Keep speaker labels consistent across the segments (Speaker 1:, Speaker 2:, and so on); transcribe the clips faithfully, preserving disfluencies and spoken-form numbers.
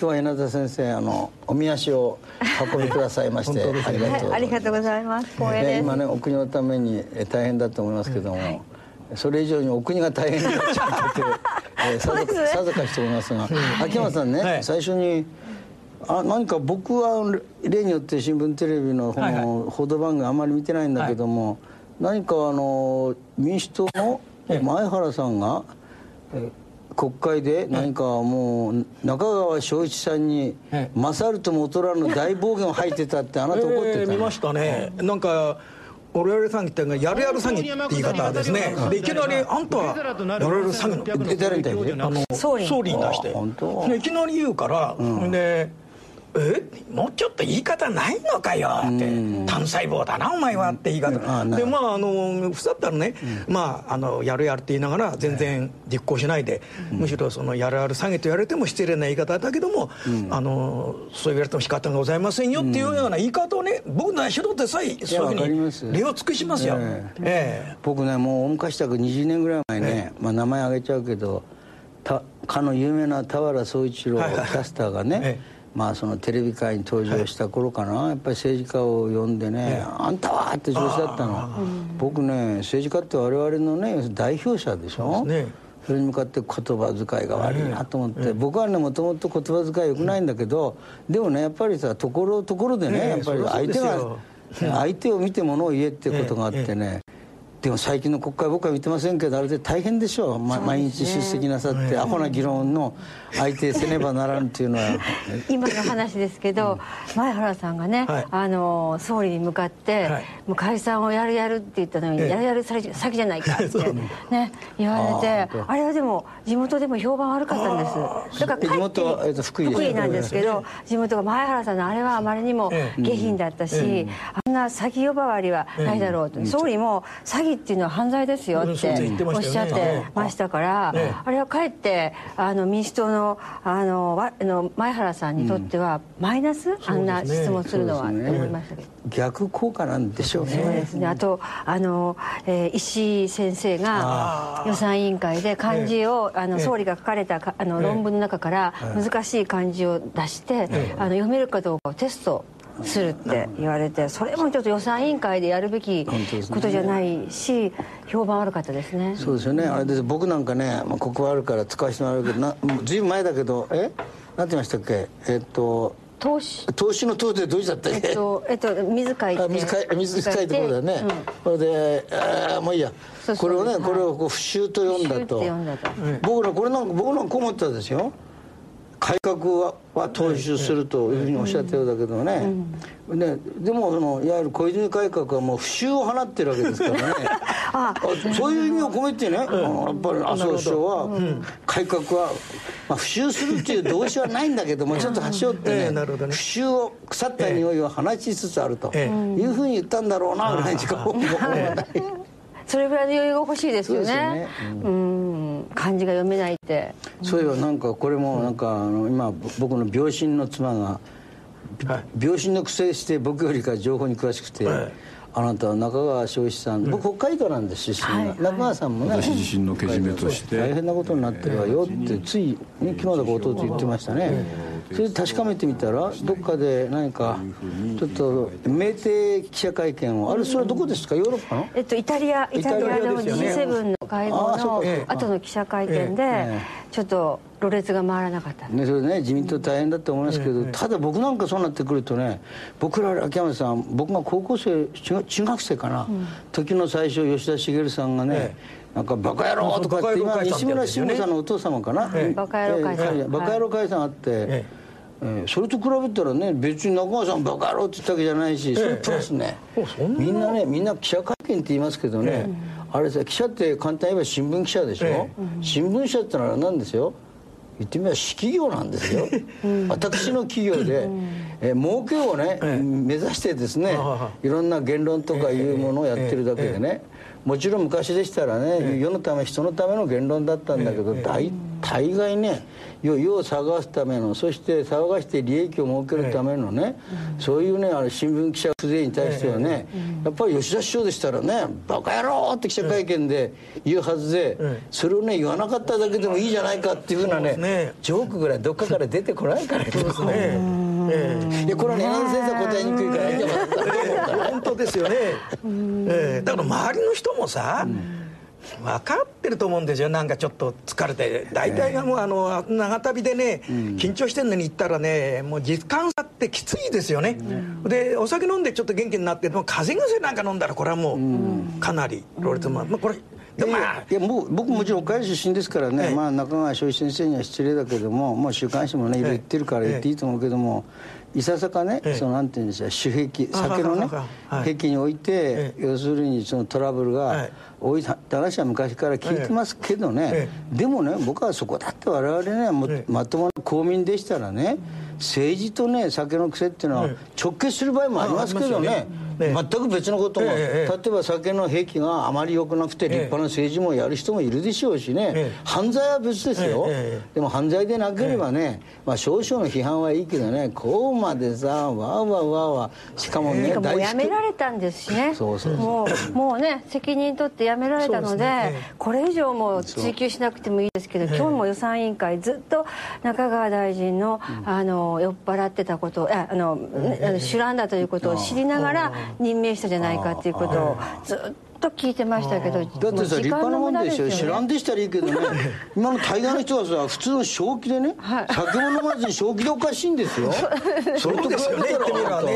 Speaker 1: 日は稲田先生、あのおみ足を運びくださいましてありがとうございます。
Speaker 2: ありがとうございます。光栄です。
Speaker 1: 今ね、お国のために大変だと思いますけども、はい、それ以上にお国が大変になっちゃってて、えー、さぞかさぞかしておりますが、秋山さんね、はい、最初にあ何か僕は例によって新聞テレビのこの報道番組あんまり見てないんだけども、はい、何かあの民主党の前原さんが、え国会で何かもう中川翔一さんに勝るとも劣らぬ大暴言を吐いてたって、あなた怒ってた、
Speaker 3: えー、見ましたね。なんかオレオレ詐欺ってやるやる詐欺って言い方ですね。でいきなりあんたはやるやる詐欺の
Speaker 1: 誰みたいに
Speaker 3: あの総理に出してでいきなり言うから、うん、でえもうちょっと言い方ないのかよって単細胞だなお前はって言い方、うん、でまああのふさったらね、うん、まああのやるやるって言いながら全然実行しないで、うん、むしろそのやるやる詐欺と言われても失礼な言い方だけども、うん、あのそう言われても仕方がございませんよっていうような言い方をね、僕の素人でさえそういうふうに礼を尽くしますよ、えーえー、
Speaker 1: 僕ねもう大昔だからにじゅうねんぐらい前ね、えーまあ、名前挙げちゃうけどたかの有名な田原総一郎キャスターがね、はいはいえーまあそのテレビ界に登場した頃かな、はい、やっぱり政治家を呼んでね、えー、あんたはって調子だったの。僕ね政治家って我々のね代表者でしょ。 そ, ね、それに向かって言葉遣いが悪いなと思って、えー、僕はねもともと言葉遣い良くないんだけど、うん、でもねやっぱりさところところでね、えー、やっぱり相手が相手を見てものを言えってことがあってね、えーえーでも最近の国会僕は見てませんけどあれで大変でしょう、ま、毎日出席なさって、アホな議論の相手せねばならんっていうのは
Speaker 2: 今の話ですけど、うん、前原さんがね、はい、あの総理に向かって、はい、もう解散をやるやるって言ったのに、ええ、やるやる詐欺じゃないかって、ね、言われて あ, あれはでも地元でも評判悪かったんです。だから
Speaker 1: 地元は、えっと、福井
Speaker 2: 福井なんですけど、地元が前原さんのあれはあまりにも下品だったし、ええ、あんな詐欺呼ばわりはないだろうと、ええ、総理も詐欺っていうのは犯罪ですよっておっしゃってましたから、あれはかえってあの民主党のあのの前原さんにとってはマイナス、あんな質問するのはって思いましたけど、
Speaker 1: 逆効果なんでしょうね。
Speaker 2: そうですね。あとあの、えー、石井先生が予算委員会で漢字をあの総理が書かれたあの論文の中から難しい漢字を出してあの読めるかどうかをテストするって言われて、それもちょっと予算委員会でやるべきことじゃないし、評判悪かったですね。
Speaker 1: そうですよね。あれです。僕なんかね、まあ、ここはあるから使わせてもらうけどな、もうずいぶん前だけど、えなんて言いましたっけ、えっと
Speaker 2: 投資
Speaker 1: 投資の投でどうしたったっけ、
Speaker 2: えっと、えっと、水書いて
Speaker 1: 水書い水書いてところだよね、うん、それであもういいや、そうそうこれをね、はい、これをこう不習と読んだと、読んだと僕らこれなんか僕なんかこう思ったんですよ。改革はは踏襲するというふうにおっしゃったようだけどね、うん、で, でもそのいわゆる小泉改革はもう不習を放ってるわけですからねああそういう意味を込めてね、うん、やっぱり麻生首相は、うん、改革は、まあ、不習するっていう動詞はないんだけどもちょっと端折ってね、えー、ね不習を腐った匂いを放ちつつあるというふうに言ったんだろうなぐらいにしか思わない
Speaker 2: それぐらいの余裕が欲しいですよね。そうですよね、うん、うん漢字が読めないって。
Speaker 1: そういえばなんかこれもなんかあの今僕の病身の妻が、はい、病身の癖して僕よりか情報に詳しくて、はい、あなたは中川翔一さん、うん、僕北海道なんです出身が、はいはい、中川さんもね
Speaker 4: 私自身のけじめとして
Speaker 1: 大変なことになってるわよってつい、ね、昨日だか弟言ってましたね。それで確かめてみたらどっかで何かちょっと酩酊記者会見をあれそれはどこですか、ヨーロッパの、
Speaker 2: えっと、イタリアイタリアの ジーセブン の会合の後の記者会見でちょっとろれつが回らなかった、
Speaker 1: ね、それね自民党大変だと思いますけど、ただ僕なんかそうなってくるとね、僕ら秋山さん僕が高校生中学生かな、うん、時の最初吉田茂さんがね、なんかバカ野郎とかって今西村慎吾さんのお父様かな、
Speaker 2: バカ野郎解散、
Speaker 1: バカ野郎解散あって、ええ、それと比べたらね別に中川さんバカ野郎って言ったわけじゃないし、それプラスね、みんなねみんな記者会見って言いますけどね、あれさ記者って簡単に言えば新聞記者でしょ、新聞社ってのは何ですよ、言ってみれば私企業なんですよ私の企業で、 え儲けをね、ええ、目指してですね、いろんな言論とかいうものをやってるだけでね、ええもちろん昔でしたらね、ええ、世のため人のための言論だったんだけど、ええ、大大概ね世を探すための、そして騒がして利益を儲けるためのね、ええ、そういうねあの新聞記者風情に対してはね、ええ、やっぱり吉田首相でしたらね「バカ野郎!」って記者会見で言うはずで、ええ、それをね言わなかっただけでもいいじゃないかっていうふうなね、ねジョークぐらいどっかから出てこないからそうですね。ええ、いやこれはね稲田先生は答えにくいからいいんじゃないかな
Speaker 3: 本当ですよね、ええ、だから周りの人もさ、うん分かってると思うんですよ。なんかちょっと疲れて大体がもうあの長旅でね、うん、緊張してんのに行ったらねもう時間差ってきついですよね、うん、でお酒飲んでちょっと元気になっても風邪薬なんか飲んだらこれはもうかなりロレツマン、まあ、これ
Speaker 1: でまあ、いやもう僕もちろん岡山出身ですからね、ええまあ、中川翔一先生には失礼だけども、まあ、週刊誌もねいろいろ言ってるから言っていいと思うけども、ええ、いささかね、ええ、そのなんていうんですか酒癖酒のね癖において、ええ、要するにそのトラブルが多い話は昔から聞いてますけどね、ええ、でもね僕はそこだって我々ねも、ええ、まともな公民でしたらね政治とね酒の癖っていうのは直結する場合もありますけどね、全く別のことも、ええ、例えば酒の癖があまり良くなくて立派な政治もやる人もいるでしょうしね、ええ、犯罪は別ですよ、ええ、でも犯罪でなければね、ええまあ、少々の批判はいいけどねこうまでさわーわーわーわーしかもね、
Speaker 2: ええ、もうやめられたんですしねそうそうそうもう、もうね責任取ってやめられたの で, で、ねええ、これ以上も追及しなくてもいいですけど、今日も予算委員会ずっと中川大臣 の, あの酔っ払ってたことをあの、ええ、酒乱だということを知りながら任命したじゃないかっていうことをずっと聞いてましたけど、
Speaker 1: だってさ立派なもんでしょ。知らんでしたらいいけどね今の大概の人はさ普通の正気でね、はい、酒も飲まずに正気でおかしいんですよ
Speaker 3: それとですよね言ってみればね。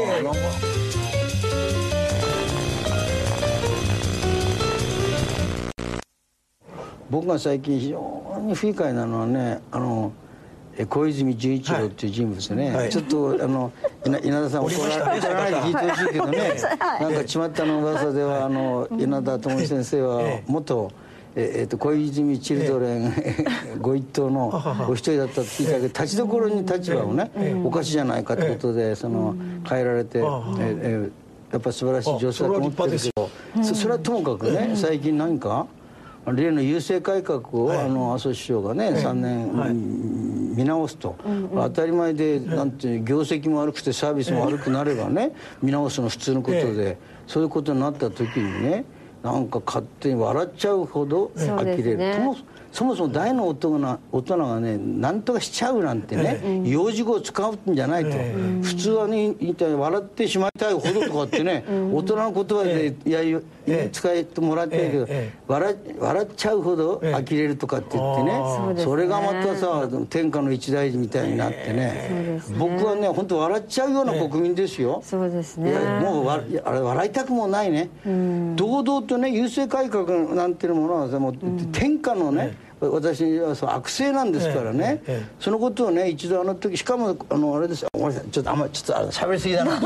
Speaker 1: 僕が最近非常に不愉快なのはねあの小泉純一郎っていう人物でね、はい、ちょっとあの稲田さん怒らないで聞いてほしいけどね、はい、なんか巷の噂ではあの稲田朋美先生は元えー、と小泉チルドレン、えー、ご一党のお一人だったって聞いたけど立ちどころに立場をね、えー、おかしいじゃないかってことでその変えられて、えーえー、やっぱ素晴らしい女性だと思ってるけど そ, それはともかくね最近何か例の郵政改革を、はい、あの麻生首相がね、はい、さんねん、はい、見直すと、うんうん、当たり前でなんていう業績も悪くてサービスも悪くなればね見直すの普通のことでそういうことになった時にねなんか勝手に笑っちゃうほど呆れる、ね、もそもそも大の大人が大人がね何とかしちゃうなんてね、ええ、幼児語を使うんじゃないと、ええ、普通はね笑ってしまいたいほどとかってね、うん、大人の言葉で、ええ、いや使えてもらってるけど、ええ、笑, 笑っちゃうほど呆れるとかって言ってね、ええ、それがまたさ天下の一大事みたいになってね、ええ、僕はね本当笑っちゃうような国民ですよ、
Speaker 2: ええ、そうですね。
Speaker 1: いやもうわあれ笑いたくもないね、うん、堂々とね郵政改革なんていうものはさもう天下のね、うん、私はそう悪性なんですからね、ええええ、そのことをね一度あの時しかもあのあれですよごめんなさいちょっとあんまりちょっと喋りすぎだな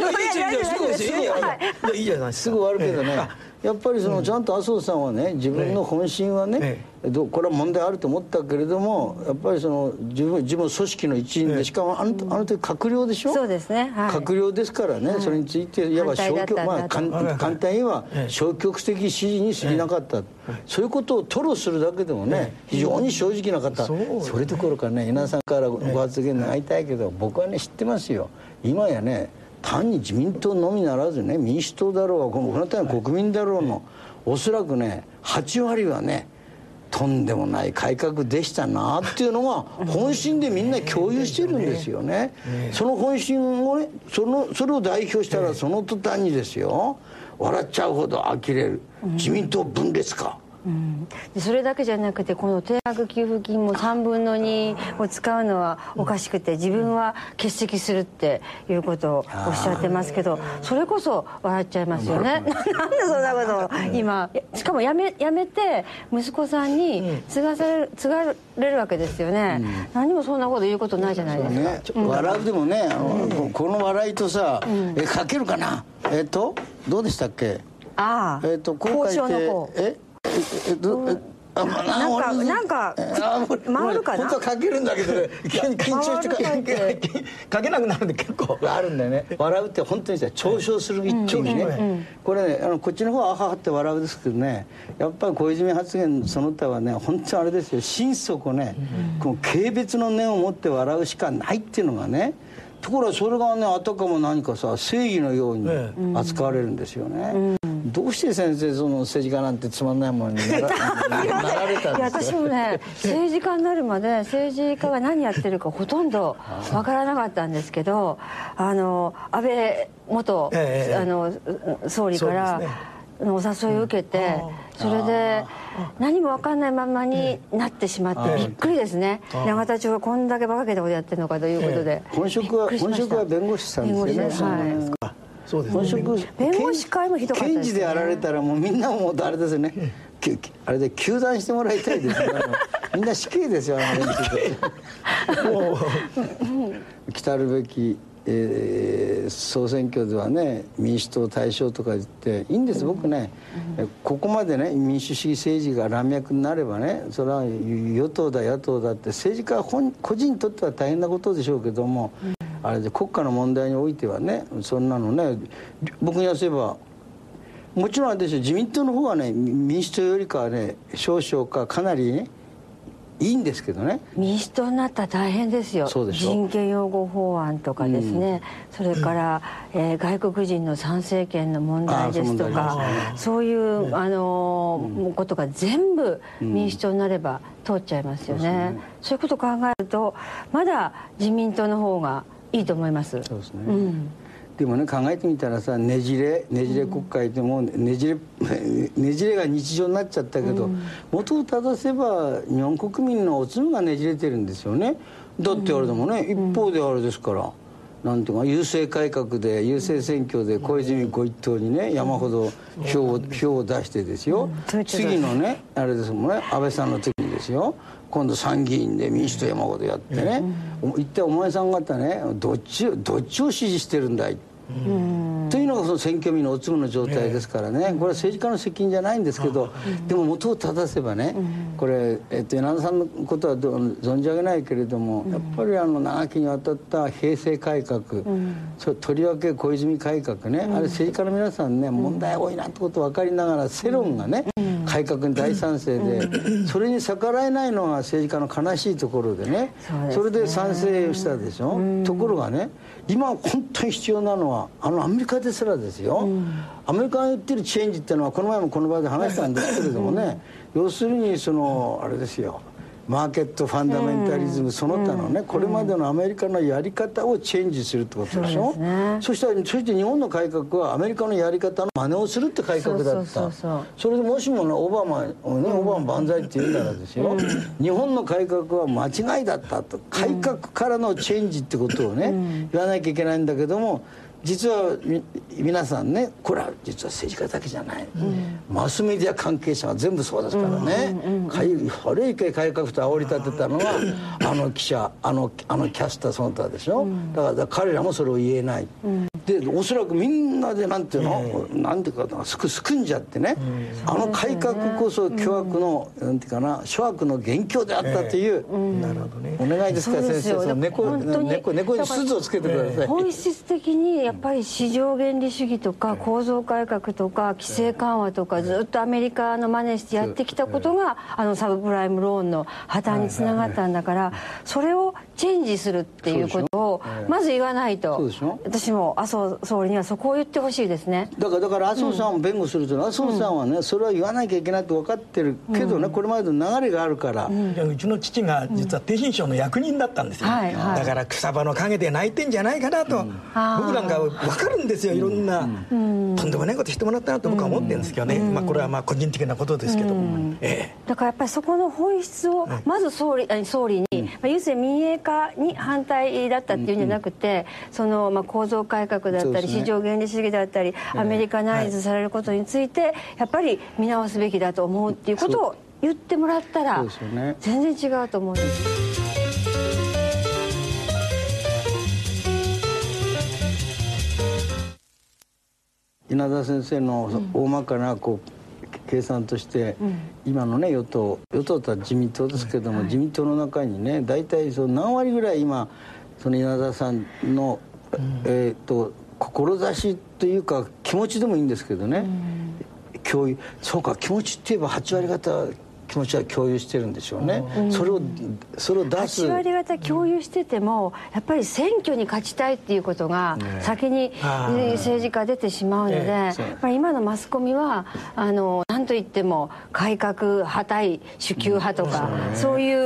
Speaker 1: すぐ終わるけどね、やっぱりそのちゃんと麻生さんはね自分の本心はね、ええ、これは問題あると思ったけれどもやっぱりその自分自分組織の一員で、ええ、しかもあのあの時閣僚でしょ。
Speaker 2: そうですね、はい、
Speaker 1: 閣僚ですからね、はい、それについていわば消極、まあ、簡単に言えば消極的支持に過ぎなかった、ええ、そういうことを吐露するだけでもね、ええ、非常に正直な方、ええ、それどころかね稲田さんからご発言願いたいけど僕はね知ってますよ。今やね単に自民党のみならずね民主党だろうがこの他の国民だろうのおそらくねはちわりはねとんでもない改革でしたなっていうのが本心でみんな共有してるんですよね。その本心をねそのそれを代表したらその途端にですよ笑っちゃうほど呆れる自民党分裂か、
Speaker 2: うん、でそれだけじゃなくてこの定額給付金もさんぶんのにを使うのはおかしくて自分は欠席するっていうことをおっしゃってますけどそれこそ笑っちゃいますよねなんでそんなことを今しかもやめ、やめて息子さんに継がされる、継がれるわけですよね、うん、何もそんなこと言うことないじゃないですか、ね、
Speaker 1: 笑うでもねあの、うん、この笑いとさ、うん、え書けるかなえっとどうでしたっけ
Speaker 2: ああ、
Speaker 1: えっとこう書いてええどえ
Speaker 2: なんかなんか回るかな。
Speaker 3: 本当はかけるんだけどね、緊張してかけなくなるんで結構
Speaker 1: あるんだよね。笑うって本当に嘲笑する一丁にね、これね、あのこっちの方はアハハって笑うですけどね、やっぱり小泉発言その他はね、本当にあれですよ、心底ね、この軽蔑の念を持って笑うしかないっていうのがね。ところがそれがね、あたかも何かさ正義のように扱われるんですよね。うん、どうして先生その政治家なんてつまんないものにな ら, なられたんですか。いや
Speaker 2: 私もね、政治家になるまで政治家が何やってるかほとんどわからなかったんですけど、あの安倍元、えー、あの総理からお誘いを受けて、それで何も分かんないままになってしまってびっくりですね。永田町がこんだけ馬鹿げたことやってるのかということで、
Speaker 1: 本職は本職は弁護士さんですよね。はい、
Speaker 3: そうですね。
Speaker 2: 弁護士会もひどかったですね。
Speaker 1: 検事でやられたらもうみんなもうあれですよね、あれで糾弾してもらいたいですね。みんな死刑ですよ、あの連中来たるべき、えー、総選挙ではね、民主党対象とか言っていいんです。僕ね、うん、ここまでね民主主義政治が乱脈になればね、それは与党だ野党だって政治家本個人にとっては大変なことでしょうけども、うん、あれで国家の問題においてはね、そんなのね、僕に言わせればもちろんあれですよ、自民党の方はね民主党よりかはね少々かかなりねいいんですけどね。
Speaker 2: 民主党になったら大変ですよ。
Speaker 1: そうでしょ。
Speaker 2: 人権擁護法案とかですね、うん、それから、えー、外国人の参政権の問題ですとか、そういう、あのーうん、ことが全部民主党になれば通っちゃいますよね。うん、そうですね。そういうことを考えるとまだ自民党の方がいいと思います。
Speaker 1: そうですね。うん、でもね、考えてみたらさ、ねじれねじれ国会でもねじれねじれが日常になっちゃったけど、うん、元を正せば日本国民のおつむがねじれてるんですよね。だってあれでもね、うん、一方であれですから、なんていうか郵政改革で郵政選挙で小泉ご一党にね山ほど票を、票を出してですよ、うん、次のねあれですもんね、安倍さんの時にですよ、今度参議院で民主党山ほどやってね、うん、一体お前さん方ねどっちどっちを支持してるんだいというのがその選挙民のおつむの状態ですからね、これは政治家の責任じゃないんですけど、でも元を正せばね、これ、えっと、柳田さんのことは存じ上げないけれども、やっぱりあの長きにわたった平成改革、それとりわけ小泉改革ね、あれ政治家の皆さんね問題多いなってこと分かりながら世論がね改革に大賛成で、それに逆らえないのが政治家の悲しいところでね、それで賛成したでしょ。ところがね、今本当に必要なのはあのアメリカですらですよ、うん、アメリカが言ってるチェンジっていうのはこの前もこの場で話したんですけれどもね、うん、要するにそのあれですよ、マーケットファンダメンタリズムその他のね、これまでのアメリカのやり方をチェンジするってことでしょ。 そうですね。そしたらそして日本の改革はアメリカのやり方の真似をするって改革だった。それでもしもねオバマをね、オバマ万歳って言うならですよ、日本の改革は間違いだったと、改革からのチェンジってことをね言わなきゃいけないんだけども、実は皆さんね、これは実は政治家だけじゃない、うん、マスメディア関係者は全部そうですからね、悪い改革と煽り立てたのはあの記者、あのあのキャスターその他でしょ、うん、だから彼らもそれを言えない、うん、でおそらくみんなでなんていうの、えー、なんていうかすくすくんじゃってね、うん、あの改革こそ巨悪の、うん、なんていうかな諸悪の元凶であったという、えーうん、なるほどね、お願いですから先生、その猫猫猫に鈴をつけてください。
Speaker 2: 本質的にやっぱり市場原理主義とか構造改革とか規制緩和とかずっとアメリカの真似してやってきたことがあのサブプライムローンの破綻につながったんだから、それをチェンジするっていうことをまず言わないと、私も麻生総理にはそこを言ってほしいですね。
Speaker 1: だからだから麻生さんを弁護するというのは、麻生さんはねそれは言わなきゃいけないと分かってるけどね、これまでの流れがあるから、う
Speaker 3: うちの父が実は逓信省の役人だったんですよ、だから草葉の陰で泣いてんじゃないかなと、僕なんか分かるんですよ、いろんな、うん、とんでもないことしてもらったなと僕は思ってるんですけどね、うん、まあ、これはまあ個人的なことですけど、うん
Speaker 2: ええ、だからやっぱりそこの本質をまず総理、総理に、うん、まあ、郵政民営化に反対だったっていうんじゃなくて、うん、そのまあ構造改革だったり、ね、市場原理主義だったり、アメリカナイズされることについてやっぱり見直すべきだと思うっていうことを言ってもらったら全然違うと思うんです。
Speaker 1: 稲田先生の大まかなこう計算として、うん、今のね与党与党とは自民党ですけども、はい、自民党の中にね大体その何割ぐらい今その稲田さんの、うん、えっと志というか気持ちでもいいんですけどね、うん、共有そうか気持ちって言えばはち割方気持ちは共有してるんでしょうね、うん、それをそれを出す
Speaker 2: はち割方共有しててもやっぱり選挙に勝ちたいっていうことが先に政治家出てしまうので、やっぱり今のマスコミはあの何と言っても改革派対主給派とか、うん、そういう、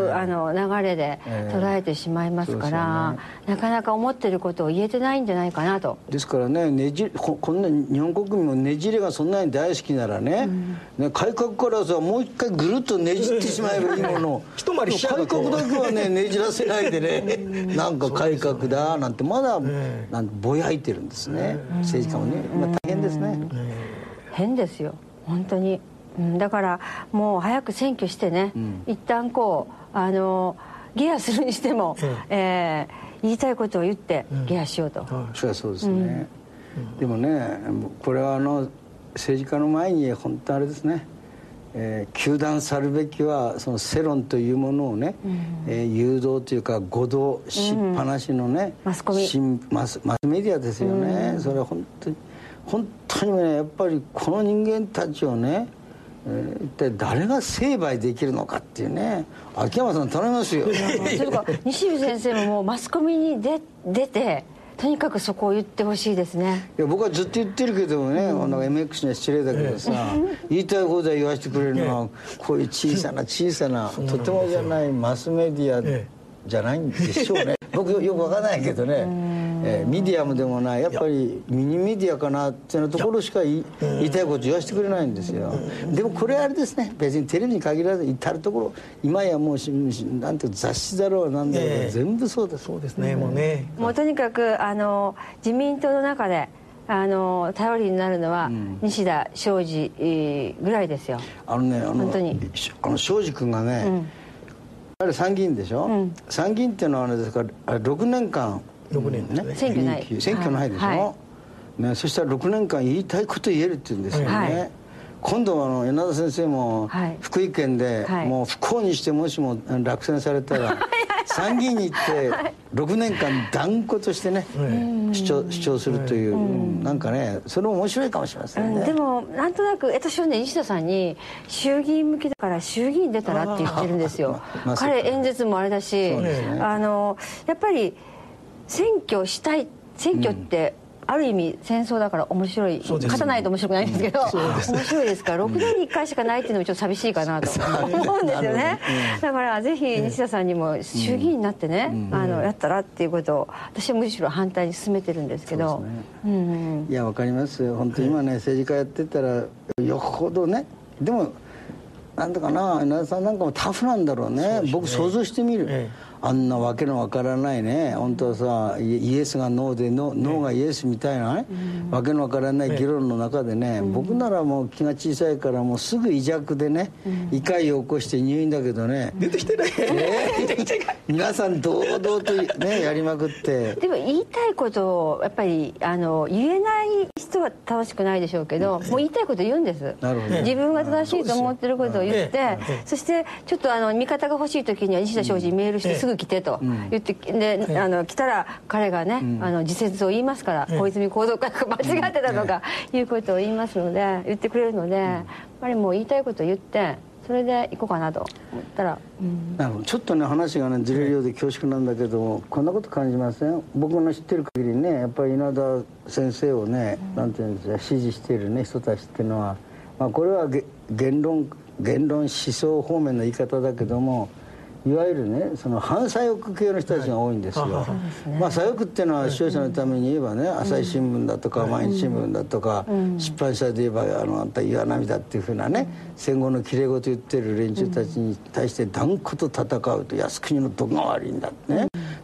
Speaker 2: あの流れで捉えてしまいますから、ね、なかなか思ってることを言えてないんじゃないかなと。
Speaker 1: ですからね、ねじここんな日本国民もねじれがそんなに大好きならね、うん、ね改革からさもう一回ぐるっとねじってしまえばいいものを
Speaker 3: 一回りしちゃう
Speaker 1: 改革だけはねねじらせないでねなんか改革だなんてまだなんぼやいてるんですね、政治家もね。今大変ですね。
Speaker 2: 変ですよ本当に、うん、だからもう早く選挙してね、うん、一旦こうあのゲアするにしても、うんえー、言いたいことを言ってゲアしようと、うん、
Speaker 1: それはそうですね、うん、でもねこれはあの政治家の前に本当あれですね、えー、糾弾さるべきはその世論というものをね、うんえー、誘導というか誤導しっぱなしのね、
Speaker 2: うん、マスコミ
Speaker 1: マス、マスメディアですよね、うん、それは本当に本当にねやっぱりこの人間たちをね、えー、一体誰が成敗できるのかっていうね。秋山さん頼みますよ。
Speaker 2: それか西部先生ももうマスコミに出出てとにかくそこを言ってほしいですね。
Speaker 1: いや僕はずっと言ってるけどもね、うん、なんか エムエックス には失礼だけどさ、言いたい放題言わせてくれるのはこういう小さな小さなとてもじゃないマスメディアじゃないんでしょうね。僕よくわからないけどね、えー、ミディアムでもないやっぱりミニメディアかなっていうところしか言い、言いたいこと言わせてくれないんですよ。でもこれはあれですね、別にテレビに限らず至るところ今やもうなんていう雑誌だろうなんだろう、えー、全部そうです。
Speaker 3: そうですね、もうね
Speaker 2: もうとにかくあの自民党の中であの頼りになるのは、うん、西田昌司ぐらいですよ。
Speaker 1: あのねあの
Speaker 2: 本当に
Speaker 1: あの昌司君がね、うんあれ参議院でしょ、うん、参議院っていうのはあれですからろくねんかん
Speaker 3: ろくねんですね、
Speaker 2: 選挙ない
Speaker 1: 選挙ないでしょ、はいね、そしたらろくねんかん言いたいこと言えるって言うんですよね、はい、今度はあの稲田先生も福井県で、はい、もう不幸にしてもしも落選されたら参議院に行ってろくねんかん断固としてね、はい、主張、主張するという、うん、なんかねそれも面白いかもしれませんね、うん、
Speaker 2: でもなんとなく私はね西田さんに衆議院向きだから衆議院出たらって言ってるんですよ、まあ、彼演説もあれだし、ね、あのやっぱり選挙したい選挙って、うんある意味戦争だから面白い、勝たないと面白くないんですけど、うん、面白いですからろくねんにいっかいしかないっていうのもちょっと寂しいかなと思うんですよね、うん、だからぜひ西田さんにも衆議院になってね、うん、あのやったらっていうことを私はむしろ反対に進めてるんですけど、
Speaker 1: ねうん、いやわかりますよ本当に今ね政治家やってたらよほどねでもなんだかな稲田さんなんかもタフなんだろう ね, うね僕想像してみる、ええあんなわけのわからないね本当はさイエスがノーで ノ, ノーがイエスみたいなね、うん、わけのわからない議論の中でね、うん、僕ならもう気が小さいからもうすぐ胃弱でね、うん、胃潰瘍を起こして入院だけどね、
Speaker 3: うん、出てきてない、
Speaker 1: えー、出てきてない皆さん堂々とねやりまくって
Speaker 2: でも言いたいことをやっぱりあの言えない人は正しくないでしょうけど、うん、もう言いたいこと言うんです。
Speaker 1: なるほど
Speaker 2: 自分が正しいと思ってることを言って、そしてちょっとあの味方が欲しい時には西田昌司にメールしてすぐ来てと言って、うん、であの来たら彼がね、うん、あの自説を言いますから、うん、小泉行動会が間違ってたとか、うん、いうことを言いますので言ってくれるので、うん、やっぱりもう言いたいことを言ってそれで行こうかなと思ったら、うん、
Speaker 1: なるほどちょっとね話がねずれるようで恐縮なんだけどもこんなこと感じません？僕の知ってる限りねやっぱり稲田先生をね、うん、なんていうんですか支持している、ね、人たちっていうのは、まあ、これは言論言論思想方面の言い方だけどもいわゆるねその反左翼系の人たちが多いんですよ、はい、まあ左翼っていうのは視聴者のために言えばね、うん、朝日新聞だとか、うん、毎日新聞だとか、うん、出版社で言えばあのあんた岩波だっていうふうなね、うん、戦後のきれい事言ってる連中たちに対して断固と戦うと靖国のどこが悪いんだってね、うん、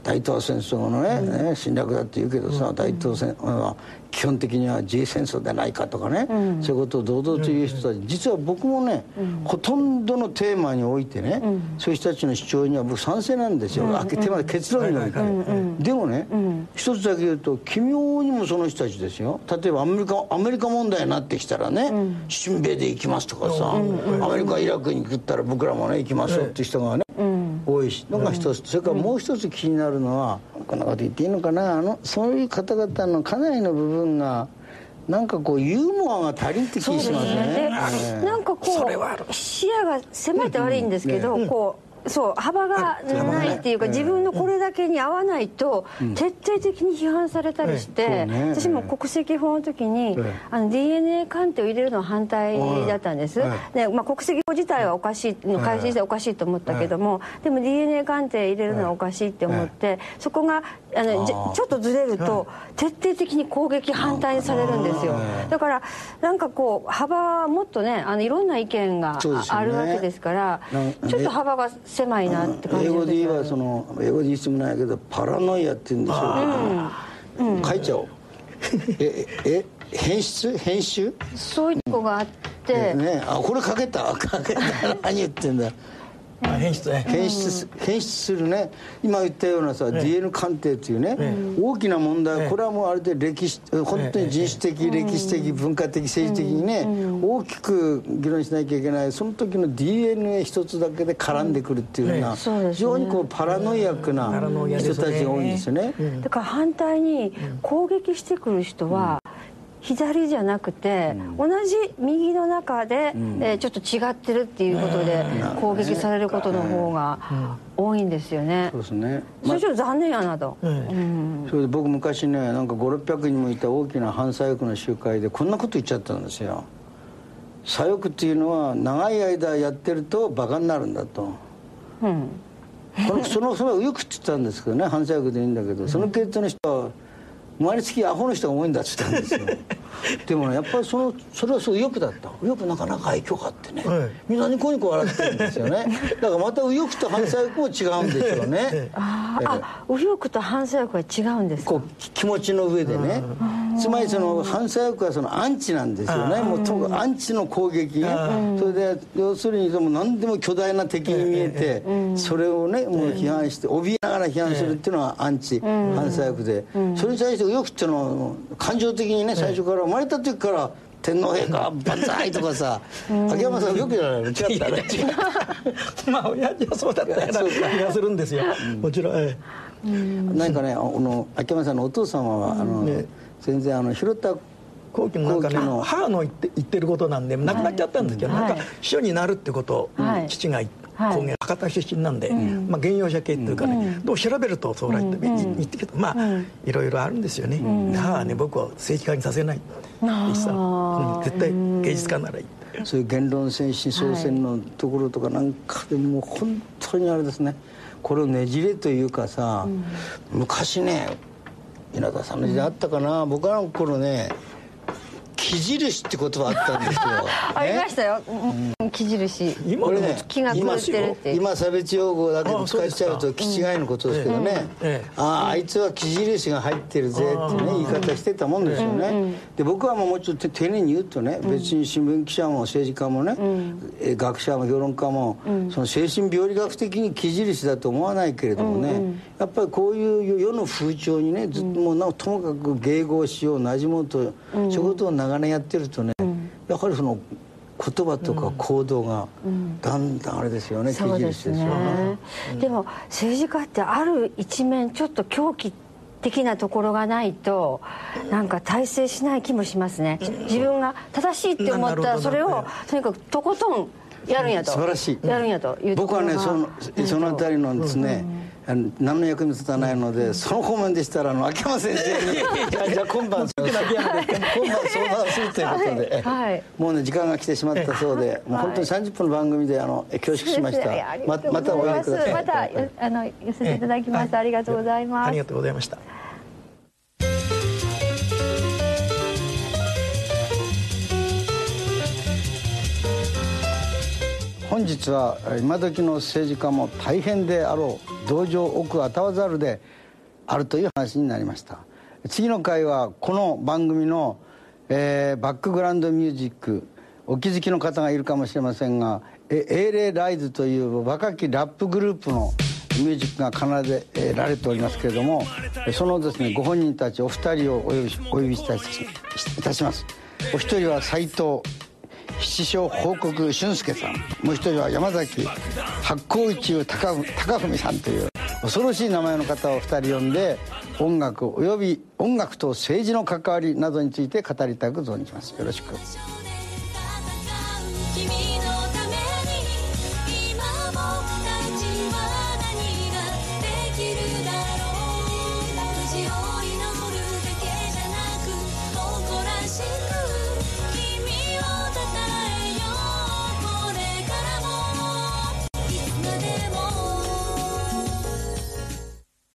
Speaker 1: 大東戦争の ね,、うん、ね侵略だって言うけどさ、うん、大東戦は基本的には自衛戦争でないかとかね、うん、そういうことを堂々と言う人たち、実は僕もね、うん、ほとんどのテーマにおいてね、うん、そういう人たちの主張には僕賛成なんですよ、うん、あテーマ結論において、うん、でもね、うん、一つだけ言うと奇妙にもその人たちですよ。例えばアメリカアメリカ問題になってきたらね、うん、親米で行きますとかさ、うん、アメリカイラクに行ったら僕らもね行きましょうっていう人がね、うん、多いしのが一つ、それからもう一つ気になるのは、こんなこと言っていいのかな、あのそういう方々のかなりの部分がなんかこうユーモアが足りんって気がしますね。
Speaker 2: なんかこう視野が狭いと悪いんですけど、うん、こうそう幅がないっていうか、自分のこれだけに合わないと徹底的に批判されたりして、私も国籍法の時にあの ディーエヌエー 鑑定を入れるのは反対だったんです。で、まあ、国籍法自体はおかしいの開始自体はおかしいと思ったけども、でも ディーエヌエー 鑑定入れるのはおかしいって思って、そこがあのちょっとずれると徹底的に攻撃反対にされるんですよ。だからなんかこう幅はもっとね、あのいろんな意見があるわけですから、ちょっと幅が狭いなって感じです。
Speaker 1: 英語で言えばその英語で言いつもないけどパラノイアって言うんでしょうけど、うんうん、書いちゃおうええ編出編集
Speaker 2: そういうとこがあって、
Speaker 1: ね、あこれ書けた書けた何言ってんだ
Speaker 3: 変質ね
Speaker 1: 変質変質するね、今言ったようなさ、ね、ディーエヌ 鑑定っていうね、ね大きな問題、ね、これはもうあれで歴史本当に人種的、ね、歴史的文化的政治的にね、うん、大きく議論しなきゃいけない、その時の ディーエヌエー 一つだけで絡んでくるっていうような、うんね、非常にこうパラノイアックな人たちが多いんですよね、うん、
Speaker 2: だから反対に攻撃してくる人は、うん左じゃなくて、うん、同じ右の中で、うんえー、ちょっと違ってるっていうことで攻撃されることの方が多いんですよね。
Speaker 1: そうですね。
Speaker 2: それちょっと残念やなと、うんうん、
Speaker 1: それで僕昔ねなんかごひゃくろっぴゃくにんもいた大きな反左翼の集会でこんなこと言っちゃったんですよ。左翼っていうのは長い間やってるとバカになるんだと、うん、このそのそれは右翼って言ったんですけどね、反左翼でいいんだけど、その系統の人は生まれつきアホの人が多いんだって言ったんですよでもねやっぱりそのそれはそう右翼だった。右翼なかなか愛嬌があってね、はい、みんなニコニコ笑ってるんですよねだからまた右翼と反左翼も違うんでしょうね
Speaker 2: あ、えー、あ右翼と反左翼は違うんですか。
Speaker 1: こう気持ちの上でね、つまりその反左翼はそのアンチなんですよね。もうとアンチの攻撃、それで要するにも何でも巨大な敵に見えて、それをねもう批判して怯えながら批判するっていうのはアンチ、反左翼で、それに対して右翼っていうのは感情的にね最初から生まれた時から天皇陛下万歳とかさ秋山さんよくじゃないの違ったね
Speaker 3: まあ親父はそうだったような気がするんですよ、もちろん、え
Speaker 1: え、何かねあの秋山さんのお父様はあの、ね、全然あの広田
Speaker 3: 後期のなんかね母の言って言ってることなんで亡くなっちゃったんですけど、はい、なんか秘書になるってことを、はい、父が言って、はい、工芸博多出身なんで、うんまあ、現用者系っていうかね、うん、どう調べるとそうら言って、うん、言ってけどまあ、うん、いろいろあるんですよね、うん、母はね僕を政治家にさせないって言ってた、うん、絶対芸術家ならいい、
Speaker 1: うん、そういう言論戦思想戦のところとかなんかでもう本当にあれですね、これをねじれというかさ、うん、昔ね稲田さんの時代あったかな、うん、僕らの頃ね木印って言葉あったんですよ
Speaker 2: ありましたよ、うん、木印
Speaker 1: これね
Speaker 2: 気が狂ってるって
Speaker 1: 今差別用語だけで使っちゃうと気違いのことですけどね、うんええ、あああいつは木印が入ってるぜってね言い方してたもんですよね、うんうん、で僕はもうちょっと丁寧に言うとね、別に新聞記者も政治家もね、うん、学者も評論家も、うん、その精神病理学的に木印だと思わないけれどもね、うんうん、やっぱりこういう世の風潮にねずっともうなともかく迎合しようなじもうと、うん、そういうことを長年やってるとね、うん、やはりその言葉とか行動がだんだんあれですよね、
Speaker 2: そうですね、うん、でも政治家ってある一面ちょっと狂気的なところがないとなんか大成しない気もしますね。自分が正しいって思ったらそれをとにかくとことんやるんやと、
Speaker 1: 素晴らしい
Speaker 2: やるんやというところが、
Speaker 1: 僕はねそのそのあたりのですね、うん、何の役に立たないので、その方面でしたらあの秋山先生にじゃあじゃあ今晩今晩相談するということで、はい、もうね時間が来てしまったそうで、はい、もう本当にさんじゅっぷんの番組であの恐縮しました。ま, またお会いください。
Speaker 2: またあの寄せていただきます、はい、ありがとうございます。
Speaker 3: ありがとうございました。
Speaker 1: 本日は今時の政治家も大変であろう同情奥当たわざるであるという話になりました。次の回はこの番組の、えー、バックグラウンドミュージック、お気づきの方がいるかもしれませんが、エーレイライズという若きラップグループのミュージックが奏でられておりますけれども、そのですねご本人たちお二人をお呼びお呼びしたいたします。お一人は斉藤七小報告俊介さん、もう一人は山崎発光宇宙高文さんという恐ろしい名前の方を二人呼んで、音楽および音楽と政治の関わりなどについて語りたく存じます。よろしく。